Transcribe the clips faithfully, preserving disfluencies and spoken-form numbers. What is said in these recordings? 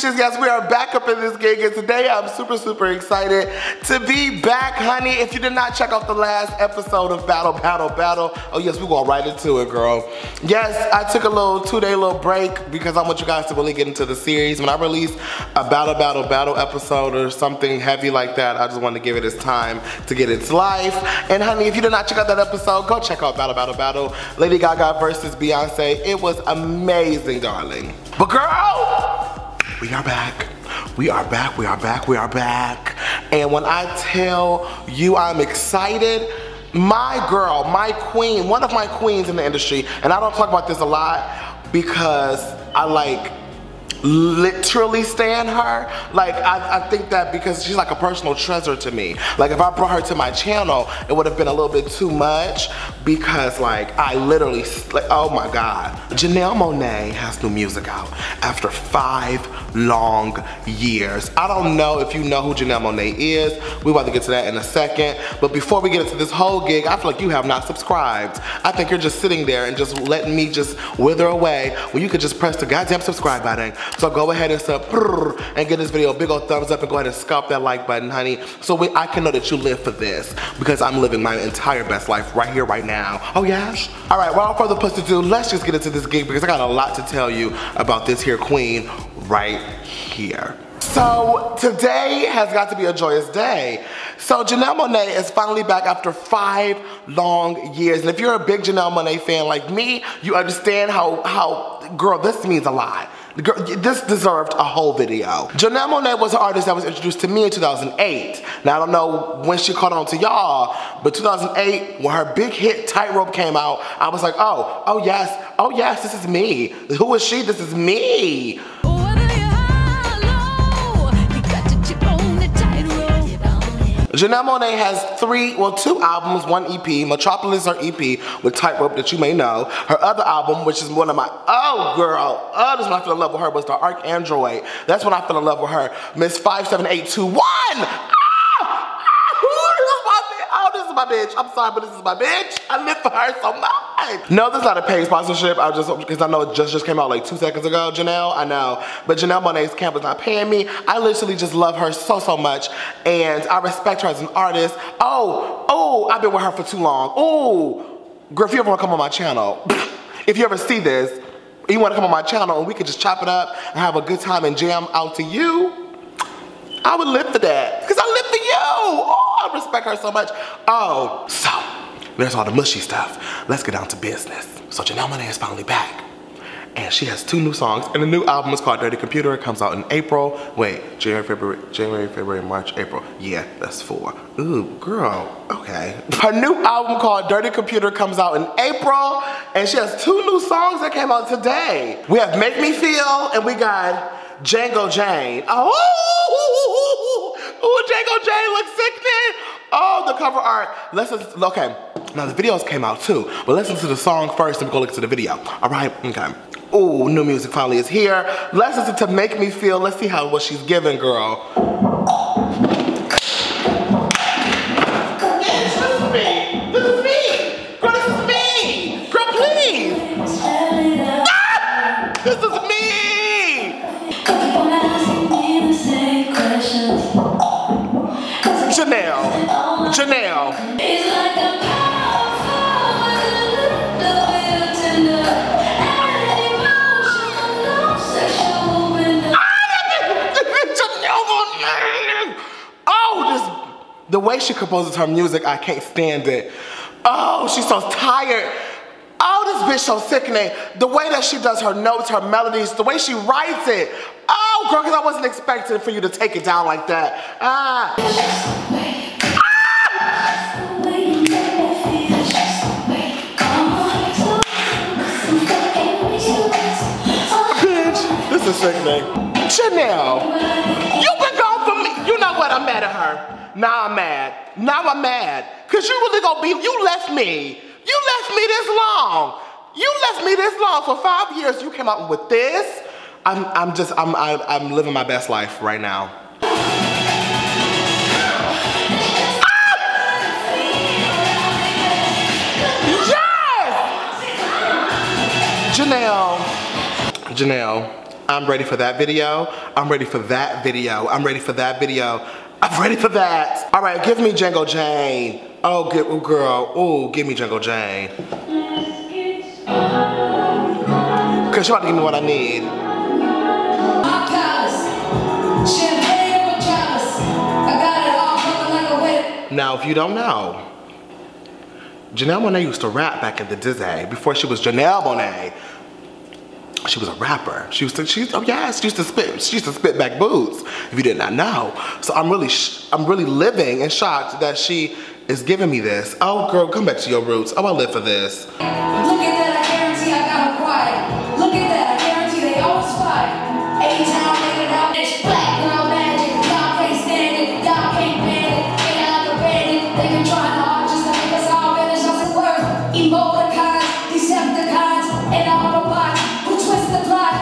bitches. Yes, we are back up in this gig, and today I'm super, super excited to be back, honey. If you did not check out the last episode of Battle, Battle, Battle, oh yes, we're going right into it, girl. Yes, I took a little two-day little break because I want you guys to really get into the series. When I release a Battle, Battle, Battle episode or something heavy like that, I just want to give it its time to get its life. And honey, if you did not check out that episode, go check out Battle, Battle, Battle. Lady Gaga versus Beyonce. It was amazing, darling. But girl, we are back. We are back, we are back, we are back. And when I tell you I'm excited, my girl, my queen, one of my queens in the industry, and I don't talk about this a lot because I like literally stan her. Like I, I think that because she's like a personal treasure to me. Like if I brought her to my channel, it would have been a little bit too much because like I literally, like, oh my God. Janelle Monáe has new music out after five long years. I don't know if you know who Janelle Monáe is. We're about to get to that in a second. But before we get into this whole gig, I feel like you have not subscribed. I think you're just sitting there and just letting me just wither away when you could just press the goddamn subscribe button. So go ahead and sub and give this video a big old thumbs up and go ahead and scalp that like button, honey. So we, I can know that you live for this because I'm living my entire best life right here, right now. Oh yes? All right, without further ado, let's just get into this gig because I got a lot to tell you about this here queen right here. So today has got to be a joyous day. So Janelle Monáe is finally back after five long years. And if you're a big Janelle Monáe fan like me, you understand how, how girl, this means a lot. Girl, this deserved a whole video. Janelle Monáe was an artist that was introduced to me in two thousand eight. Now I don't know when she caught on to y'all, but two thousand eight, when her big hit Tightrope came out, I was like, oh, oh yes, oh yes, this is me. Who is she? This is me. Janelle Monáe has three, well two albums, one E P, Metropolis her E P with Tightrope that you may know. Her other album, which is one of my, oh girl, oh this is when I fell in love with her, was the Arc Android. That's when I fell in love with her. Miss five seven eight two one! Ah! Oh, this is my bitch. I'm sorry, but this is my bitch. I live for her so much. No, this is not a paid sponsorship. I just, because I know it just, just came out like two seconds ago, Janelle, I know. But Janelle Monáe's camp is not paying me. I literally just love her so, so much. And I respect her as an artist. Oh, oh, I've been with her for too long. Oh, girl, if you ever want to come on my channel, if you ever see this, you want to come on my channel and we could just chop it up and have a good time and jam out to you, I would live for that. Because I live for you. Oh, I respect her so much. Oh, so there's all the mushy stuff. Let's get down to business. So Janelle Monáe is finally back. And she has two new songs. And the new album is called Dirty Computer. It comes out in April. Wait, January, February, January, February, March, April. Yeah, that's four. Ooh, girl, okay. Her new album called Dirty Computer comes out in April. And she has two new songs that came out today. We have Make Me Feel and we got Django Jane. Oh, ooh, Django Jane looks sickening. Oh, the cover art. Let's listen, okay. Now the videos came out too, but listen to the song first and we go look to the video. All right, okay. Ooh, new music finally is here. Let's listen to Make Me Feel. Let's see how what she's giving, girl. This is me. This is me. Girl, this is me. Girl, please. Ah! This is me. Janelle, Janelle. Oh, this, the way she composes her music, I can't stand it. Oh, she's so tired. Oh, this bitch so sickening. The way that she does her notes, her melodies, the way she writes it. Oh, girl, because I wasn't expecting for you to take it down like that. Ah. Bitch, this is sickening. Janelle, you've been gone for me. You know what? I'm mad at her. Now I'm mad. Now I'm mad. Because you really gonna be, you left me. You left me this long. You left me this long. For five years, you came out with this. I'm, I'm just, I'm, I'm, I'm living my best life right now. Yes! Janelle, Janelle, I'm ready for that video. I'm ready for that video. I'm ready for that video. I'm ready for that. All right, give me Django Jane. Oh, get, ooh, girl. Ooh, give me Django Jane. Cause you about to give me what I need. Now, if you don't know, Janelle Monáe used to rap back in the day. Before she was Janelle Monáe, she was a rapper. She used to, she, oh yes, she used to spit, she used to spit back boots, if you did not know. So I'm really, I'm really living and shocked that she is giving me this. Oh girl, come back to your roots. Oh, I live for this. Look at that, I guarantee I got 'em quiet. Look at that, I guarantee they always fight. A-Town, make it out, it's black girl magic. Y'all can't stand it, y'all can't ban it. Ain't like a bandit, they been trying hard just to make us all finish us at work. Emoticons, Decepticons, and Autobots who twist the plot.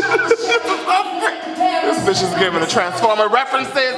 This bitch is giving the Transformer references.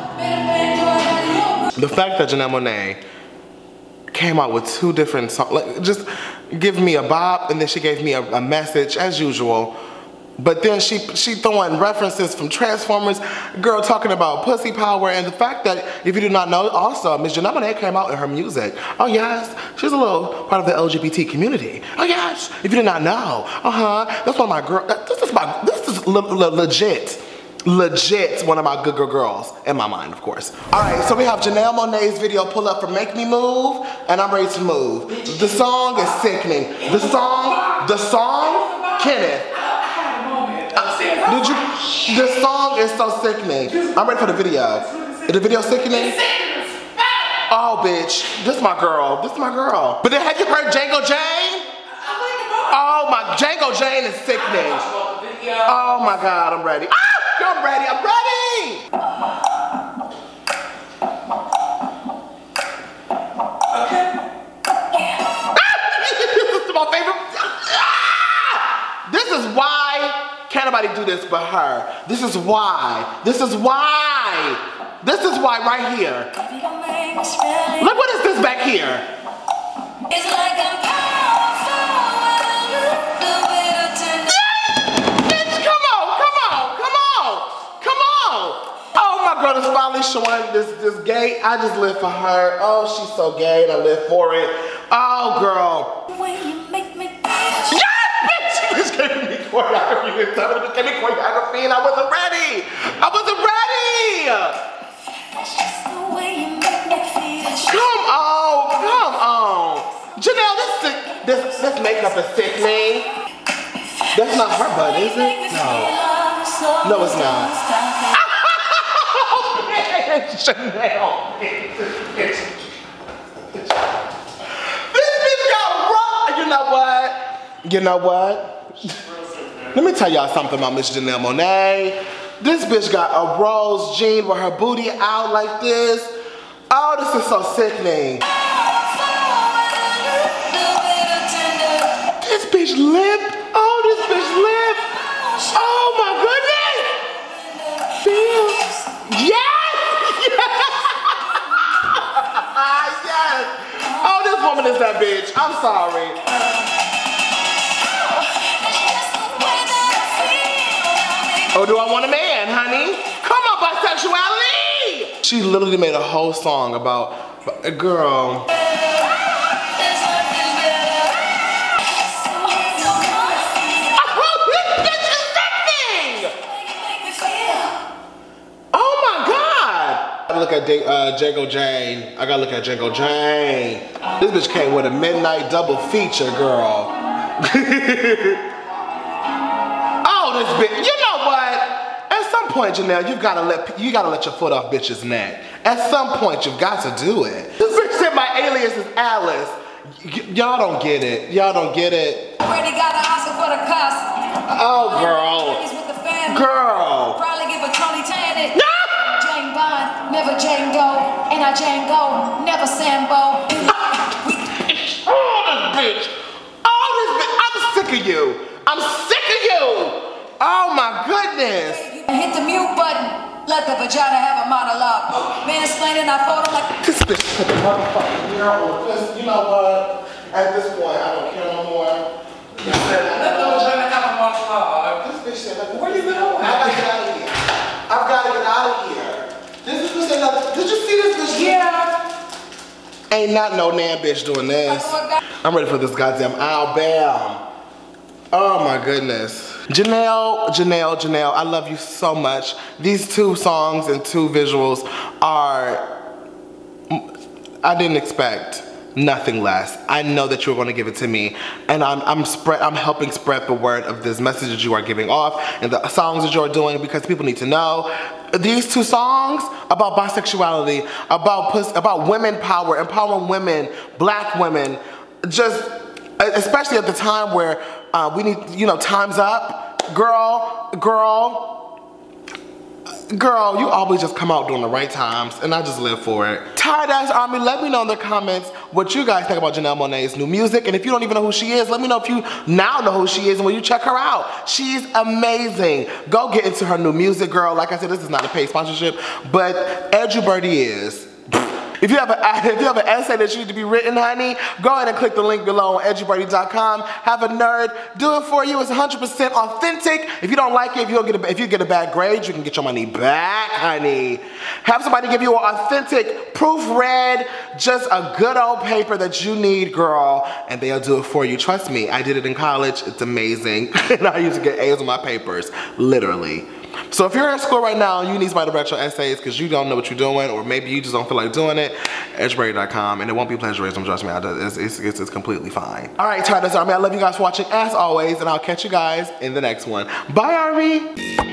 The fact that Janelle Monáe came out with two different songs, like just give me a bop and then she gave me a, a message as usual. But then she she throwing references from Transformers, girl talking about pussy power, and the fact that, if you do not know, also Miss Janelle Monáe came out in her music. Oh yes, she's a little part of the L G B T community. Oh yes, if you did not know, uh huh. That's one of my girl. This is my this is le le legit. Legit one of my good girl girls, in my mind, of course. All right, so we have Janelle Monáe's video pull up for Make Me Move, and I'm ready to move. The song is sickening. The song, the song, Kenneth. Uh, did you, the song is so sickening. I'm ready for the video. Is the video sickening? Oh, bitch, this is my girl, this is my girl. But then have you heard Django Jane? Oh my, Django Jane is sickening. Oh my God, I'm ready. Ah! I'm ready, I'm ready! Okay. This is my favorite. Ah! This is why can't nobody do this but her. This is why. This is why. This is why right here. Look, what is this back here? It's like I'm girl is finally showing this this gay. I just live for her. Oh, she's so gay and I live for it. Oh, girl. When you make me yes, bitch! She just gave me choreography. You just gave me choreography and I wasn't ready. I wasn't ready. Come on, come on. Janelle, this this this makeup is sickening. That's not her butt, is it? No. No, it's not. Chanel. This bitch got rock. You know what? You know what? Let me tell y'all something about Miss Janelle Monáe. This bitch got a rose jean with her booty out like this. Oh, this is so sickening. This bitch lip. Oh, this bitch lip. Oh my goodness. Damn. Yeah. Yes! Oh, this woman is that bitch. I'm sorry. Oh, do I want a man, honey? Come on, bisexuality! She literally made a whole song about a girl. Look at uh, Django Jane. I gotta look at Django Jane. This bitch came with a midnight double feature, girl. Oh, this bitch. You know what? At some point, Janelle, you've gotta let you gotta let your foot off bitch's neck. At some point, you've got to do it. This bitch said my alias is Alice. Y'all don't get it. Y'all don't get it. Already got an Oscar for the cuss. Oh, girl. Girl. Probably give a Tony Tan it. No! Jane Bond, never Jane Doe, and I Jane Go, never Sambo. Oh, this bitch. Oh, this bitch. I'm sick of you. I'm sick of you. Oh, my goodness. Hit the mute button. Let the vagina have a monologue. Mansplaining, I thought I'm like. This bitch put the motherfucking girl. You know what? At this point, I don't care no more. Let the vagina have a monologue. Oh, this bitch said, where you going? I gotta get out of here. I've gotta get out of here. This bitch said, nothing. Did you see this bitch? Yeah. Ain't not no damn bitch doing this. I'm ready for this goddamn album. Oh my goodness. Janelle, Janelle, Janelle, I love you so much. These two songs and two visuals are, I didn't expect nothing less. I know that you're gonna give it to me, and I'm I'm spread I'm helping spread the word of this message that you are giving off and the songs that you're doing, because people need to know. These two songs about bisexuality, about puss, about women power, empowering women, black women, just especially at the time where uh, we need, you know, time's up. Girl, girl, girl, you always just come out during the right times, and I just live for it. Tired Ass Army, let me know in the comments what you guys think about Janelle Monáe's new music, and if you don't even know who she is, let me know if you now know who she is and will you check her out. She's amazing. Go get into her new music, girl. Like I said, this is not a paid sponsorship, but EduBirdie is. If you have a, if you have an essay that you need to be written, honey, go ahead and click the link below on edu birdie dot com. Have a nerd do it for you. It's one hundred percent authentic. If you don't like it, if you don't get a, if you get a bad grade, you can get your money back, honey. Have somebody give you an authentic, proofread, just a good old paper that you need, girl, and they'll do it for you. Trust me, I did it in college. It's amazing, and I used to get A's on my papers, literally. So if you're in school right now and you need somebody to write your essays because you don't know what you're doing, or maybe you just don't feel like doing it, edu birdie dot com, and it won't be plagiarism, trust me, it's, it's, it's, it's completely fine. All right, Tired Ass Army, I love you guys for watching as always, and I'll catch you guys in the next one. Bye, Army.